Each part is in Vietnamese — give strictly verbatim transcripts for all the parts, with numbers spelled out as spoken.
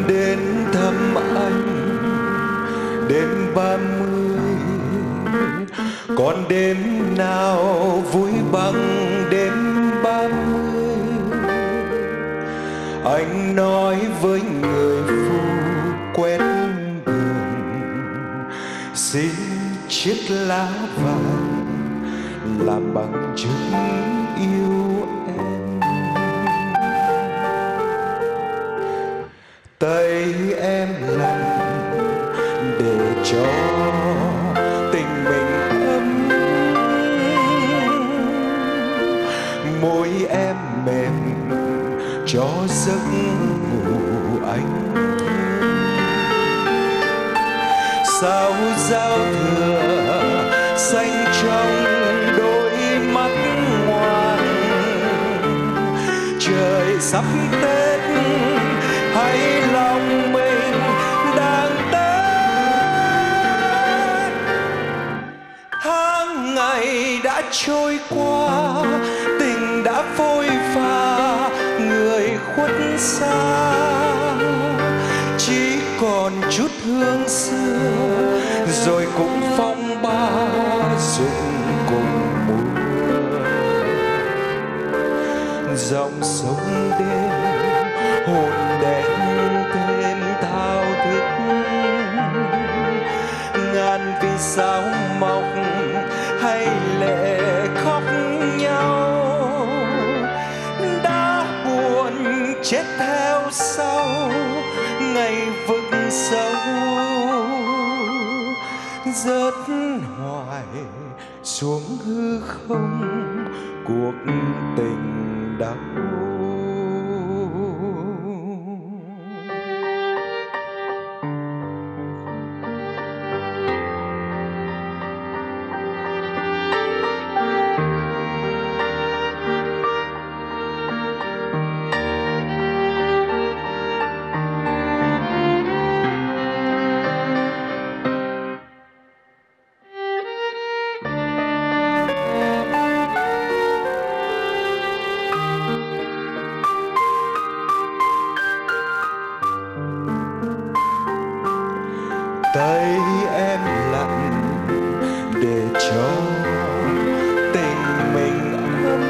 đến thăm anh đêm ba mươi, còn đêm nào vui bằng đêm ba mươi. Anh nói với người phu quét đường, xin chiếc lá vàng làm bằng chứng yêu em. Tay em lạnh để cho tình mình ấm, môi em mềm cho giấc ngủ anh. Sao giao thừa xanh trong đôi mắt ngoan, trời sắp Tết hay lòng mình đang Tết. Tháng ngày đã trôi qua, tình đã phôi pha, người khuất xa chỉ còn chút hương xưa, rồi cũng phong ba rụng cùng mùa. Dòng sông đêm hồn đèn thêm thao thức, ngàn vì sao mọc hay lệ khóc nhau. Đã buồn chết theo sau ngày vực sâu, rớt hoài xuống hư không cuộc tình đau. Tay em lạnh để cho tình mình ấm,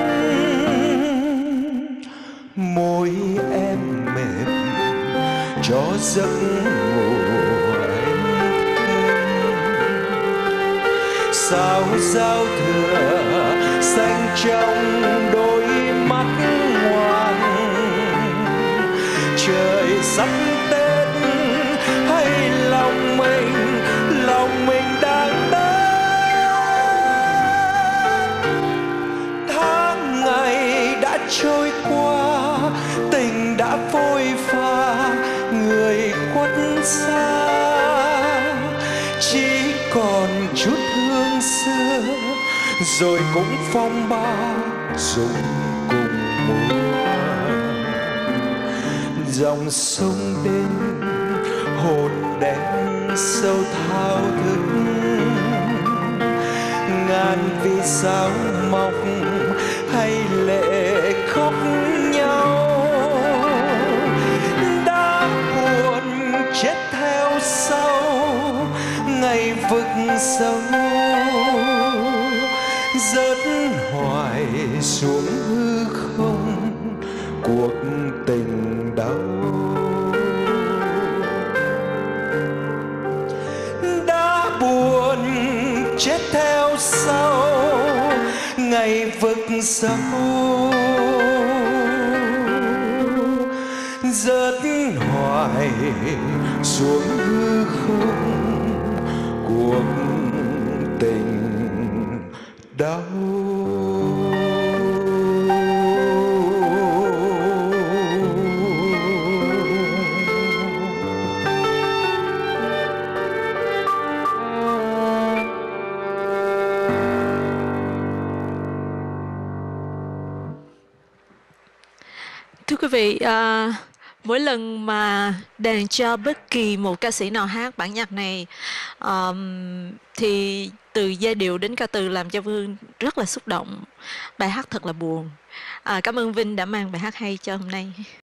môi em mềm cho giấc ngủ anh thêm. Sao giao thừa xanh trong đôi mắt ngoan, trời sắp Tết hay lòng mình, lòng mình đang Tết. Tháng ngày đã trôi qua, tình đã phôi pha, người khuất xa chỉ còn chút hương xưa, rồi cũng phong ba rụng cùng mùa. Dòng sông đêm hồn đen sâu thao thức, ngàn vì sao mọc hay lệ khóc nhau. Đã buồn chết theo sau ngày vực sâu, rớt hoài xuống hư không cuộc tình đau. Buồn chết theo sau ngày vực sâu, rớt hoài xuống hư không cuộc tình đau. Thưa quý vị, à, mỗi lần mà đàn cho bất kỳ một ca sĩ nào hát bản nhạc này, um, thì từ giai điệu đến ca từ làm cho Vương rất là xúc động. Bài hát thật là buồn. À, cảm ơn Vinh đã mang bài hát hay cho hôm nay.